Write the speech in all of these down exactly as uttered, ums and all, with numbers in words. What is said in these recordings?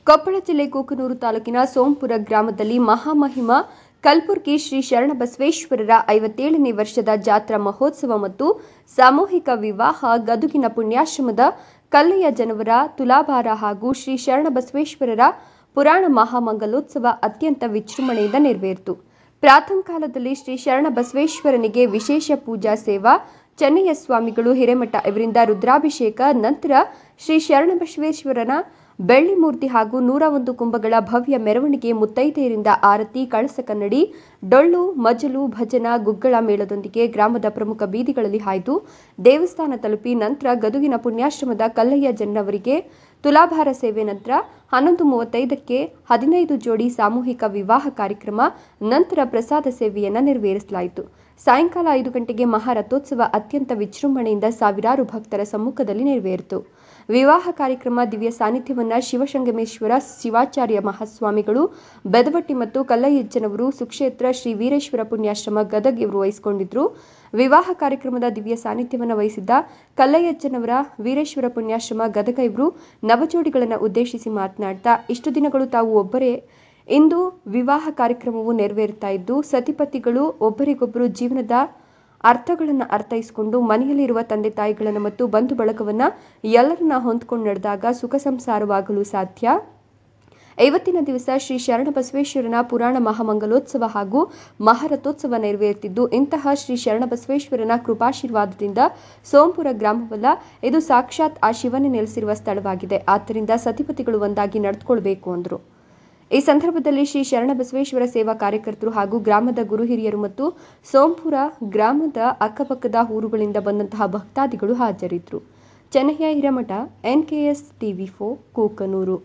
ಕೊಪ್ಪಳ ಜಿಲ್ಲೆ ಕೂಕನೂರು ತಾಲೂಕಿನ ಸೋಂಪುರ ಗ್ರಾಮದಲ್ಲಿ ಮಹಾಮಹಿಮ ಕಲಬುರ್ಗಿ ಶ್ರೀ ಶರಣಬಸವೇಶ್ವರರ ಐವತ್ತೇಳನೇ ವರ್ಷದ ಜಾತ್ರಾ ಮಹೋತ್ಸವ ಮತ್ತು ಸಾಮೂಹಿಕ ವಿವಾಹ ಗದುಗಿನ ಪುಣ್ಯಾಶ್ರಮದ ಕಲ್ಲಯ್ಯ ಜನವರ ತುಲಾಭಾರ ಹಾಗೂ ಶ್ರೀ ಶರಣಬಸವೇಶ್ವರರ ಪುರಾಣ ಮಹಾಮಂಗಲೋತ್ಸವ ಅತ್ಯಂತ ವಿಜೃಂಭಣೆಯಿಂದ ನೆರವೇರಿತು. ಪ್ರಾತಃ ಕಾಲದಲ್ಲಿ ಶ್ರೀ ಶರಣಬಸವೇಶ್ವರನಿಗೆ ವಿಶೇಷ ಪೂಜಾ ಸೇವಾ, ಚೆನ್ನಯ್ಯ ಸ್ವಾಮಿಗಳು ಹಿರೇಮಠ ಇವರಿಂದ ರುದ್ರಾಭಿಷೇಕ, ನಂತರ ಶ್ರೀ ಶರಣಬಸವೇಶ್ವರನ ಬೆಳ್ಳಿ ಮೂರ್ತಿ ಹಾಗೂ ನೂರ ಒಂದು ಕುಂಭಗಳ ಭವ್ಯ ಮೆರವಣಿಗೆ, ಮುತ್ತೈದೆಯರಿಂದ ಆರತಿ, ಕಳಸ ಕನ್ನಡಿ, ಡೊಳ್ಳು, ಮಜಲು, ಭಜನಾ, ಗುಗ್ಗಳ ಮೇಳದೊಂದಿಗೆ ಗ್ರಾಮದ ಪ್ರಮುಖ ಬೀದಿಗಳಲ್ಲಿ ಹಾಯ್ದು ದೇವಸ್ಥಾನ ತಲುಪಿ ನಂತರ ಗದುಗಿನ ಪುಣ್ಯಾಶ್ರಮದ ಕಲ್ಲಯ್ಯ ಜನವರಿಗೆ ತುಲಾಭಾರ ಸೇವೆ, ನಂತರ ಹನ್ನೊಂದು ಮೂವತ್ತೈದಕ್ಕೆ ಹದಿನೈದು ಜೋಡಿ ಸಾಮೂಹಿಕ ವಿವಾಹ ಕಾರ್ಯಕ್ರಮ, ನಂತರ ಪ್ರಸಾದ ಸೇವೆಯನ್ನು ನೆರವೇರಿಸಲಾಯಿತು. ಸಾಯಂಕಾಲ ಐದು ಗಂಟೆಗೆ ಮಹಾರಥೋತ್ಸವ ಅತ್ಯಂತ ವಿಜೃಂಭಣೆಯಿಂದ ಸಾವಿರಾರು ಭಕ್ತರ ಸಮ್ಮುಖದಲ್ಲಿ ನೆರವೇರಿತು. ವಿವಾಹ ಕಾರ್ಯಕ್ರಮ ದಿವ್ಯ ಸಾನ್ನಿಧ್ಯವನ್ನು ಶಿವಶಂಗಮೇಶ್ವರ ಶಿವಾಚಾರ್ಯ ಮಹಾಸ್ವಾಮಿಗಳು ಬೆದವಟ್ಟಿ ಮತ್ತು ಕಲ್ಲಯ್ಯಜ್ಜನವರು ಸುಕ್ಷೇತ್ರ ಶ್ರೀ ವೀರೇಶ್ವರ ಪುಣ್ಯಾಶ್ರಮ ಗದಗ್ ಇವರು ವಹಿಸಿಕೊಂಡಿದ್ದರು. ವಿವಾಹ ಕಾರ್ಯಕ್ರಮದ ದಿವ್ಯ ಸಾನ್ನಿಧ್ಯವನ್ನು ವಹಿಸಿದ್ದ ಕಲ್ಲಯ್ಯಜ್ಜನವರ ವೀರೇಶ್ವರ ಪುಣ್ಯಾಶ್ರಮ ಗದಗ ಇವರು ನವಜೋಡಿಗಳನ್ನು ಉದ್ದೇಶಿಸಿ ಮಾತನಾಡ್ತಾ, ಇಷ್ಟು ದಿನಗಳು ತಾವು ಒಬ್ಬರೇ, ಇಂದು ವಿವಾಹ ಕಾರ್ಯಕ್ರಮವು ನೆರವೇರುತ್ತಾ ಇದ್ದು ಸತಿಪತಿಗಳು ಒಬ್ಬರಿಗೊಬ್ಬರು ಜೀವನದ ಅರ್ಥಗಳನ್ನು ಅರ್ಥೈಸಿಕೊಂಡು ಮನೆಯಲ್ಲಿರುವ ತಂದೆ ತಾಯಿಗಳನ್ನು ಮತ್ತು ಬಂಧು ಬಳಗವನ್ನು ಎಲ್ಲರನ್ನ ಹೊಂದ್ಕೊಂಡು ನಡೆದಾಗ ಸುಖ ಸಂಸಾರವಾಗಲು ಸಾಧ್ಯ. ಐವತ್ತಿನ ದಿವಸ ಶ್ರೀ ಶರಣಬಸವೇಶ್ವರನ ಪುರಾಣ ಮಹಾಮಂಗಲೋತ್ಸವ ಹಾಗೂ ಮಹಾರಥೋತ್ಸವ ನೆರವೇರುತ್ತಿದ್ದು, ಇಂತಹ ಶ್ರೀ ಶರಣಬಸವೇಶ್ವರನ ಕೃಪಾಶೀರ್ವಾದದಿಂದ ಸೋಂಪುರ ಗ್ರಾಮವಲ್ಲ, ಇದು ಸಾಕ್ಷಾತ್ ಆ ಶಿವನೇ ನೆಲೆಸಿರುವ ಸ್ಥಳವಾಗಿದೆ. ಆದ್ದರಿಂದ ಸತಿಪತಿಗಳು ಒಂದಾಗಿ ನಡೆದುಕೊಳ್ಬೇಕು ಅಂದರು. ಈ ಸಂದರ್ಭದಲ್ಲಿ ಶ್ರೀ ಶರಣಬಸವೇಶ್ವರ ಸೇವಾ ಕಾರ್ಯಕರ್ತರು ಹಾಗೂ ಗ್ರಾಮದ ಗುರು ಹಿರಿಯರು ಮತ್ತು ಸೋಂಪುರ ಗ್ರಾಮದ ಅಕ್ಕಪಕ್ಕದ ಊರುಗಳಿಂದ ಬಂದಂತಹ ಭಕ್ತಾದಿಗಳು ಹಾಜರಿದ್ದರು. Chennayya Hiremath, NKS TV four, Kuknur.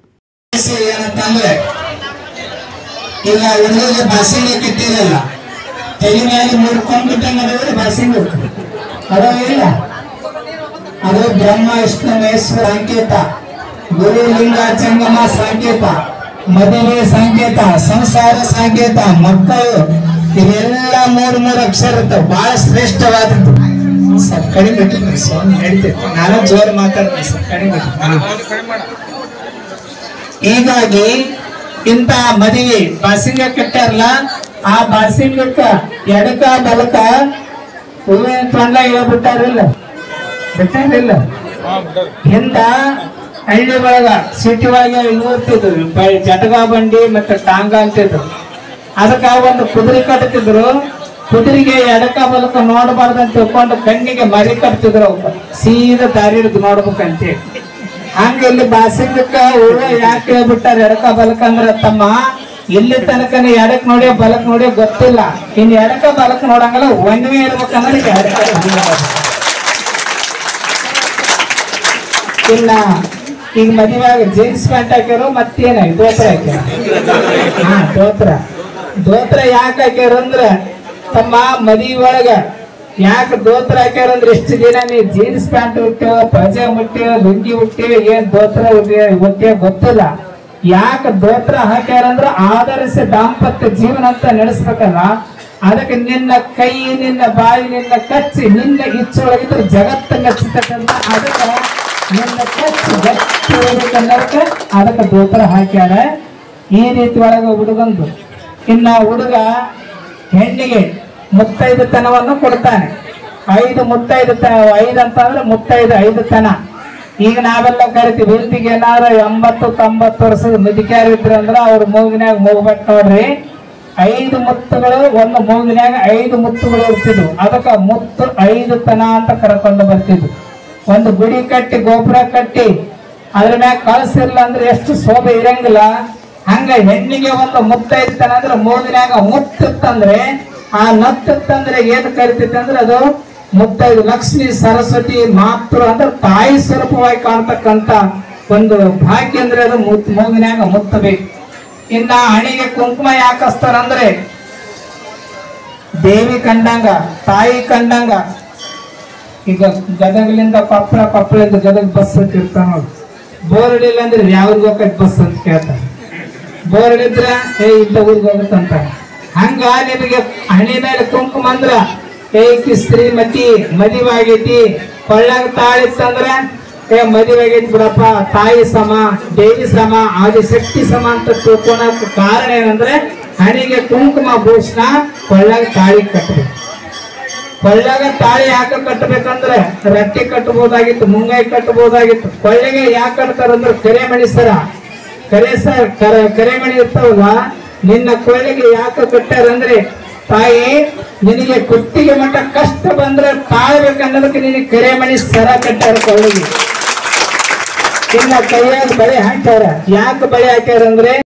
ಅದು ಬ್ರಹ್ಮ ವಿಷ್ಣು ಮಹೇಶ್ವರ ಸಂಕೇತ, ಗುರು ಲಿಂಗ ಜಂಗಮ ಸಂಕೇತ, ಮದುವೆ ಸಂಕೇತ, ಸಂಸಾರ ಸಂಕೇತ, ಮಕ್ಕಳು, ಇವೆಲ್ಲ ಮೂರು ಮೂರು ಅಕ್ಷರ ಇರ್ತಾವ. ಬಹಳ ಶ್ರೇಷ್ಠವಾದದ್ದು. ಸ್ವಲ್ಪ ಕಡಿಮೆ ಬಿಟ್ಟಿದ್ರು ಸ್ವಾಮಿ ನಡೀತೈತಿ, ನಾನು ಜೋರು ಮಾತಾಡ್ತೀನಿ, ಸ್ವಲ್ಪ ಕಡಿಮೆ ಹೀಗಾಗಿ ಇಂತ ಮದುವೆ ಬಾಸಿಂಗ ಕಟ್ಟಾರಲ್ಲ, ಆ ಬಾಸಿಂಗಕ್ಕ ಎಡಕ ಬಲಕ ಹೂವಿನ ತೊಂಡ ಹೇಳ್ಬಿಟ್ಟಾರಿಲ್ಲ, ಬಿಟ್ಟಾರಿಲ್ಲ. ಹಿಂದ ಹಳ್ಳಿ ಒಳಗ ಸಿಟಿ ಒಳಗ ಇರ್ತಿದ್ರು ಜಟಗ ಬಂಡಿ ಮತ್ತೆ ಟಾಂಗ ಅಂತಿದ್ರು. ಅದಕ್ಕ ಒಂದು ಕುದುರೆ ಕಟ್ತಿದ್ರು. ಕುದುರೆಗೆ ಎಡಕ ಬಲಕ ನೋಡಬಾರ್ದಂತ ತಿಳ್ಕೊಂಡು ಕಣ್ಣಿಗೆ ಮರಿ ಕಟ್ತಿದ್ರು. ಅವ್ರು ಸೀದಾ ದಾರಿ ಹಿಡಿದು ನೋಡ್ಬೇಕಂತ. ಹಂಗ ಇಲ್ಲಿ ಬಾಸಿಂಗಕ್ಕ ಹೂವ ಯಾಕೆ ಹೇಳ್ಬಿಟ್ಟಾರ ಎಡಕ ಬಲಕ ಅಂದ್ರ, ತಮ್ಮ ಇಲ್ಲಿ ತನಕ ಎಡಕ್ ನೋಡಿ ಬಲಕ್ ನೋಡಿ ಗೊತ್ತಿಲ್ಲ, ಇನ್ ಎಡಕ ಬಲಕ್ ನೋಡಂಗಲ್ಲ, ಒಂದೇ ಇರ್ಬೇಕಂದ್ರೆ ಎಡಕ. ಇನ್ನ ಈಗ ಮದುವೆಯಾಗ ಜೀನ್ಸ್ ಪ್ಯಾಂಟ್ ಹಾಕ್ಯಾರು, ಮತ್ತೇನ ದೋತ್ರ ಹಾಕ್ಯಾರ. ಹಾ ದೋತ್ರ ದೋತ್ರ ಯಾಕೆ ಹಾಕ್ಯಾರ ಅಂದ್ರ, ತಮ್ಮ ಮದುವೆ ಒಳಗ ಯಾಕೆ ದೋತ್ರ ಹಾಕ್ಯಾರಂದ್ರ, ಎಷ್ಟು ದಿನ ನೀ ಜೀನ್ಸ್ ಪ್ಯಾಂಟ್ ಹುಟ್ಟೇವ, ಪಜೆ ಮುಟ್ಟೇವ, ಲುಂಗಿ ಹುಟ್ಟೇವ, ಏನ್ ದೋತ್ರ ಹುಟ್ಟೇವ ಗೊತ್ತಿಲ್ಲ. ಯಾಕೆ ದೋತ್ರ ಹಾಕ್ಯಾರಂದ್ರ ಆದರ್ಶ ದಾಂಪತ್ಯ ಜೀವನ ಅಂತ ನಡೆಸ್ಬೇಕಲ್ಲ. ಅದಕ್ಕೆ ನಿನ್ನ ಕೈ, ನಿನ್ನ ಬಾಯಿ, ನಿನ್ನ ಕಚ್ಚಿ, ನಿನ್ನ ಇಚ್ಚೊಳಗಿದ್ರೆ ಜಗತ್ತ ಮೆಚ್ಚತಕ್ಕಂತ, ಅದಕ್ಕೆ ನಿನ್ನ ಕಚ್ಚಿ ಗಟ್ಟಿ ಹೋಗ್ಬೇಕನ್ನೋದಕ್ಕೆ ಅದಕ್ಕೆ ದೋತ್ರ ಹಾಕ್ಯಾರ. ಈ ರೀತಿ ಒಳಗ ಹುಡುಗಂದು. ಇನ್ನ ಹುಡುಗ ಹೆಣ್ಣಿಗೆ ಮುತ್ತೈದು ತನವನ್ನು ಕೊಡ್ತಾನೆ. ಐದು ಮುತ್ತೈದು ತ ಐದು ಅಂತ ಅಂದ್ರೆ ಮುತ್ತೈದು ಐದು ತನ. ಈಗ ನಾವೆಲ್ಲ ಕರಿತೀವಿ, ಇಂತಿಗೆ ಏನಾರ ಎಂಬತ್ತು ತೊಂಬತ್ತು ವರ್ಷದ ಮುದುಕ್ಯಾರು ಇದ್ರು ಅಂದ್ರ ಅವ್ರ ಮೂಗಿನ್ಯಾಗ ಮೂಗ್ಬೇಕು ನೋಡ್ರಿ. ಐದು ಮುತ್ತುಗಳು ಒಂದು ಮೂಗಿನ್ಯಾಗ ಐದು ಮುತ್ತುಗಳು ಇರ್ತಿದ್ವು. ಅದಕ್ಕ ಮುತ್ತು ಐದು ತನ ಅಂತ ಕರ್ಕೊಂಡು ಬರ್ತಿದ್ವು. ಒಂದು ಗುಡಿ ಕಟ್ಟಿ ಗೋಪುರ ಕಟ್ಟಿ ಅದ್ರ ಮ್ಯಾಗ ಕಳಸಿರ್ಲ ಅಂದ್ರೆ ಎಷ್ಟು ಶೋಭೆ ಇರಂಗಿಲ್ಲ. ಹಂಗ ಹೆಣ್ಣಿಗೆ ಒಂದು ಮುತ್ತೈತನ ಅಂದ್ರೆ ಮೂಗಿನ್ಯಾಗ ಮುತ್ತಿತ್ತಂದ್ರೆ, ಆ ನತ್ತಿತ್ತಂದ್ರೆ ಏನ್ ಕರಿತೈತಿ ಅಂದ್ರೆ ಅದು ಮುತ್ತೈದು. ಲಕ್ಷ್ಮಿ ಸರಸ್ವತಿ ಮಾತೃ ಅಂದ್ರೆ ತಾಯಿ ಸ್ವರೂಪವಾಗಿ ಕಾಣ್ತಕ್ಕಂತ ಒಂದು ಭಾಗ್ಯ ಅಂದ್ರೆ ಅದು ಮುತ್ ಮೂಗಿನ್ಯಾಗ ಮುತ್ತಬೇಕು. ಇನ್ನ ಹಣಿಗೆ ಕುಂಕುಮ ಯಾಕೆ ಹಚ್ತಾರಂದ್ರೆ, ದೇವಿ ಕಂಡಂಗ, ತಾಯಿ ಕಂಡಂಗ. ಈಗ ಗದಗಲಿಂದ ಕೊಪ್ಪಳ, ಕೊಪ್ಪಳಿಂದ ಗದಗ ಬಸ್ ಅಂತ ಇರ್ತಾವ ನೋಡಿ. ಬೋರ್ ಹಿಡಿಲ್ಲ ಅಂದ್ರೆ ಯಾವ್ರಿಗೆ ಹೋಗಕ್ ಬಸ್ ಅಂತ ಕೇಳ್ತಾರೆ. ಬೋರ್ ಹಿಡಿದ್ರ ಏ ಇಂಥ ಊರಿಗೆ ಹೋಗುತ್ತಂತ. ಹಂಗ ನಿಮಗೆ ಹಣಿ ಮೇಲೆ ಕುಂಕುಮ ಅಂದ್ರ ಏಕಿ ಶ್ರೀಮತಿ ಮದುವೆ ಆಗೈತಿ, ಕೊಳ್ಳಾಗ ತಾಳಿತ್ತಂದ್ರ ಏ ಮದುವೆ ಆಗೈತಿ ಬಿಡಪ್ಪ, ತಾಯಿ ಸಮ, ದೇವಿ ಸಮ, ಆದಿಶಕ್ತಿ ಸಮ ಅಂತ ತಿಳ್ಕೊಳಕ್ ಕಾರಣ ಏನಂದ್ರೆ ಹಣಿಗೆ ಕುಂಕುಮ ಭೂಷಣ, ಕೊಳ್ಳಾಗ ತಾಳಿ ಕಟ್ಟಬೇಕು. ಕೊಳ್ಳಾಗ ತಾಳಿ ಯಾಕೆ ಕಟ್ಟಬೇಕಂದ್ರೆ ರಟ್ಟಿ ಕಟ್ಟಬಹುದಾಗಿತ್ತು, ಮುಂಗಾಯಿ ಕಟ್ಟಬಹುದಾಗಿತ್ತು. ಕೊಳ್ಳೆಗೆ ಯಾಕೆ ಕಟ್ತಾರಂದ್ರೆ ಕರೆಮಣಿ ಸರ, ಕರೆ ಸರ್ ಕರೆಮಣಿ ಇರ್ತಾವಲ್ಲ, ನಿನ್ನ ಕೊಳ್ಳೆಗೆ ಯಾಕೆ ಕಟ್ಟಾರಂದ್ರೆ ತಾಯಿ ನಿನಗೆ ಕುತ್ತಿಗೆ ಮಟ್ಟ ಕಷ್ಟ ಬಂದ್ರೆ ತಾಳ್ಬೇಕನ್ನೋದಕ್ಕೆ ನಿನಗೆ ಕರೆಮಣಿ ಸರ ಕಟ್ಟಾರ ಕೊಳ್ಳೆಗೆ. ಇನ್ನ ಕೈಯಾಗ ಬಳೆ ಹಾಕ್ಯಾರ. ಯಾಕೆ ಬಳೆ ಹಾಕ್ಯಾರಂದ್ರೆ